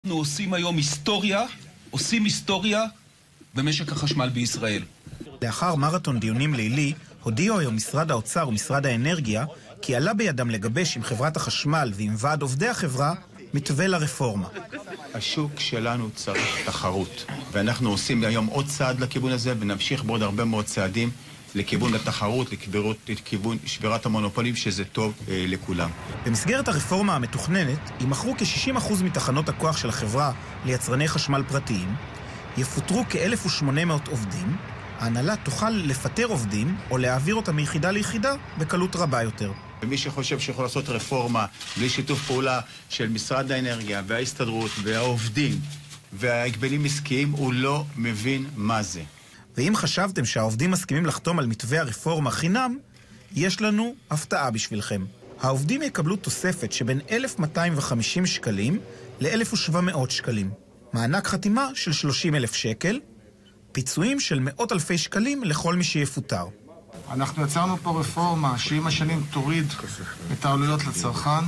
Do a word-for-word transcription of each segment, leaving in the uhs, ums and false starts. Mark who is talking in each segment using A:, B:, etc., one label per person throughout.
A: אנחנו עושים היום היסטוריה, עושים היסטוריה במשק החשמל בישראל.
B: לאחר מרתון דיונים לילי, הודיעו היום משרד האוצר ומשרד האנרגיה כי עלה בידם לגבש עם חברת החשמל ועם ועד עובדי החברה מתווה לרפורמה.
C: השוק שלנו צריך תחרות, ואנחנו עושים היום עוד צעד לכיוון הזה, ונמשיך בעוד הרבה מאוד צעדים לכיוון התחרות, לכיוון שבירת המונופולים, שזה טוב אה, לכולם.
B: במסגרת הרפורמה המתוכננת, יימכרו כ-שישים אחוז מתחנות הכוח של החברה ליצרני חשמל פרטיים, יפוטרו כ-אלף ושמונה מאות עובדים, ההנהלה תוכל לפטר עובדים או להעביר אותם מיחידה ליחידה בקלות רבה יותר.
C: ומי שחושב שיכול לעשות רפורמה בלי שיתוף פעולה של משרד האנרגיה וההסתדרות והעובדים וההגבלים עסקיים, הוא לא מבין מה זה.
B: ואם חשבתם שהעובדים מסכימים לחתום על מתווה הרפורמה חינם, יש לנו הפתעה בשבילכם. העובדים יקבלו תוספת שבין אלף מאתיים וחמישים שקלים ל-אלף ושבע מאות שקלים. מענק חתימה של שלושים אלף שקל, פיצויים של מאות אלפי שקלים לכל מי שיפוטר.
D: אנחנו יצרנו פה רפורמה שעם השנים תוריד את העלויות לצרכן,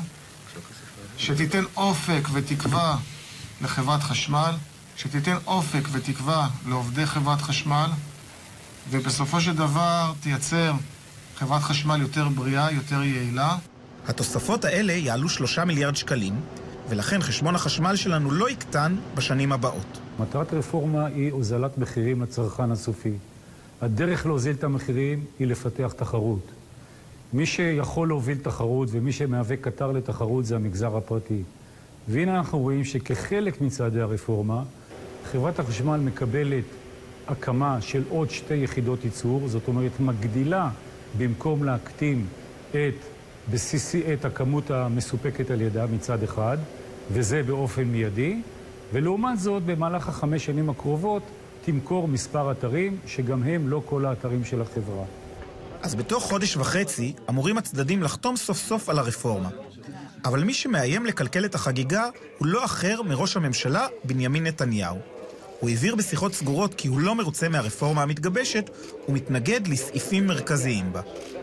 D: שתיתן אופק ותקווה לחברת חשמל, שתיתן אופק ותקווה לעובדי חברת חשמל, ובסופו של דבר תייצר חברת חשמל יותר בריאה, יותר יעילה.
B: התוספות האלה יעלו שלושה מיליארד שקלים, ולכן חשבון החשמל שלנו לא יקטן בשנים הבאות.
E: מטרת הרפורמה היא הוזלת מחירים לצרכן הסופי. הדרך להוזיל את המחירים היא לפתח תחרות. מי שיכול להוביל תחרות ומי שמהווה קטר לתחרות זה המגזר הפרטי. והנה אנחנו רואים שכחלק מצעדי הרפורמה, חברת החשמל מקבלת הקמה של עוד שתי יחידות ייצור, זאת אומרת מגדילה במקום להקטין את בסיסי, את הכמות המסופקת על ידה מצד אחד, וזה באופן מיידי, ולעומת זאת במהלך החמש שנים הקרובות תמכור מספר אתרים שגם הם לא כל האתרים של החברה.
B: אז בתוך חודש וחצי אמורים הצדדים לחתום סוף סוף על הרפורמה. אבל מי שמאיים לקלקל את החגיגה הוא לא אחר מראש הממשלה בנימין נתניהו. הוא הבהיר בשיחות סגורות כי הוא לא מרוצה מהרפורמה המתגבשת ומתנגד לסעיפים מרכזיים בה.